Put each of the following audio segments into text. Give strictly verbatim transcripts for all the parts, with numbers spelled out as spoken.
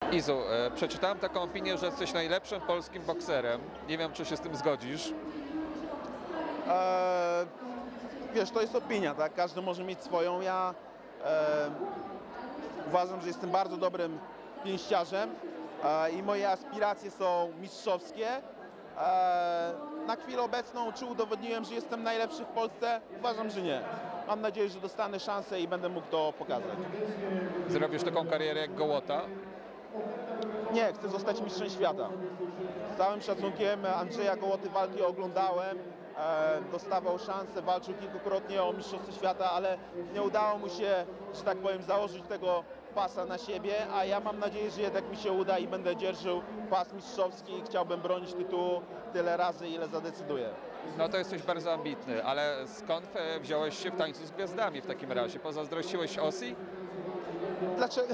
Izu, e, przeczytałem taką opinię, że jesteś najlepszym polskim bokserem. Nie wiem, czy się z tym zgodzisz. Eee, wiesz, to jest opinia, tak? Każdy może mieć swoją. Ja e, uważam, że jestem bardzo dobrym pięściarzem e, i moje aspiracje są mistrzowskie. E, na chwilę obecną, czy udowodniłem, że jestem najlepszy w Polsce? Uważam, że nie. Mam nadzieję, że dostanę szansę i będę mógł to pokazać. Zrobisz taką karierę jak Gołota. Nie, chcę zostać mistrzem świata. Z całym szacunkiem Andrzeja Gołoty walki oglądałem. E, dostawał szansę, walczył kilkukrotnie o mistrzostwo świata, ale nie udało mu się, że tak powiem, założyć tego pasa na siebie, a ja mam nadzieję, że jednak mi się uda i będę dzierżył pas mistrzowski i chciałbym bronić tytułu tyle razy, ile zadecyduję. No to jesteś bardzo ambitny, ale skąd e, wziąłeś się w tańcu z gwiazdami w takim razie? Pozazdrościłeś Osi? Dlaczego?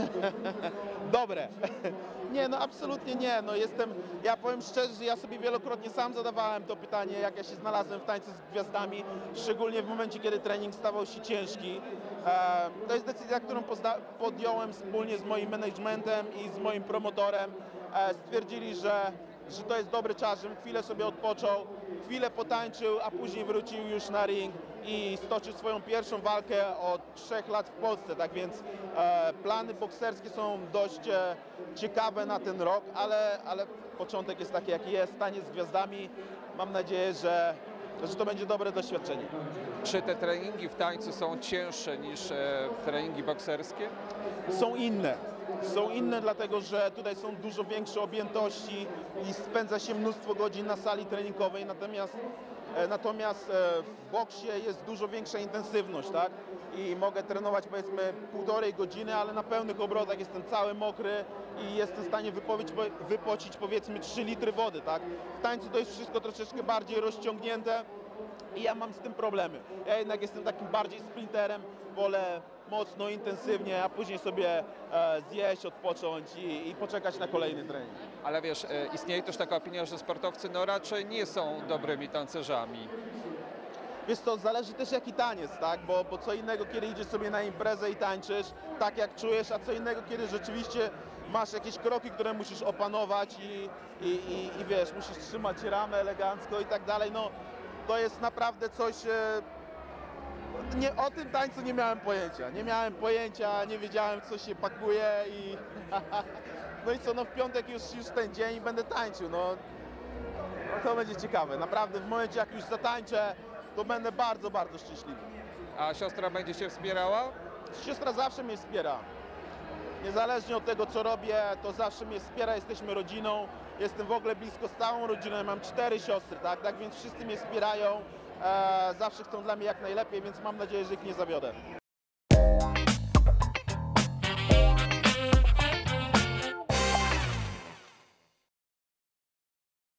Dobre. Nie, no absolutnie nie. No jestem, ja powiem szczerze, że ja sobie wielokrotnie sam zadawałem to pytanie, jak ja się znalazłem w tańcu z gwiazdami, szczególnie w momencie, kiedy trening stawał się ciężki. E, to jest decyzja, którą pozna- podjąłem wspólnie z moim managementem i z moim promotorem. E, stwierdzili, że, że to jest dobry czas, żebym chwilę sobie odpoczął, chwilę potańczył, a później wrócił już na ring i stoczył swoją pierwszą walkę od trzech lat w Polsce, tak więc e, plany bokserskie są dość e, ciekawe na ten rok, ale, ale początek jest taki, jaki jest, taniec z gwiazdami. Mam nadzieję, że, że to będzie dobre doświadczenie. Czy te treningi w tańcu są cięższe niż e, treningi bokserskie? Są inne. Są inne dlatego, że tutaj są dużo większe objętości i spędza się mnóstwo godzin na sali treningowej, natomiast e, Natomiast e, w boksie jest dużo większa intensywność, tak? I mogę trenować powiedzmy półtorej godziny, ale na pełnych obrotach jestem cały mokry i jestem w stanie wypowiedzieć, wypocić powiedzmy trzy litry wody, tak? W tańcu to jest wszystko troszeczkę bardziej rozciągnięte i ja mam z tym problemy. Ja jednak jestem takim bardziej sprinterem, wolę mocno, intensywnie, a później sobie e, zjeść, odpocząć i, i poczekać na kolejny trening. Ale wiesz, e, istnieje też taka opinia, że sportowcy no raczej nie są dobrymi tancerzami. Wiesz co, zależy też jaki taniec, tak? Bo, bo co innego, kiedy idziesz sobie na imprezę i tańczysz tak jak czujesz, a co innego, kiedy rzeczywiście masz jakieś kroki, które musisz opanować i, i, i, i wiesz, musisz trzymać ramę elegancko i tak dalej. No, to jest naprawdę coś... E, nie, o tym tańcu nie miałem pojęcia. Nie miałem pojęcia, nie wiedziałem, co się pakuje i... No i co, no w piątek już, już ten dzień i będę tańczył, no. No to będzie ciekawe. Naprawdę w momencie, jak już zatańczę, to będę bardzo, bardzo szczęśliwy. A siostra będzie cię wspierała? Siostra zawsze mnie wspiera. Niezależnie od tego, co robię, to zawsze mnie wspiera, jesteśmy rodziną. Jestem w ogóle blisko z całą rodziną, ja mam cztery siostry, tak? Tak więc wszyscy mnie wspierają. E, zawsze chcą dla mnie jak najlepiej, więc mam nadzieję, że ich nie zawiodę.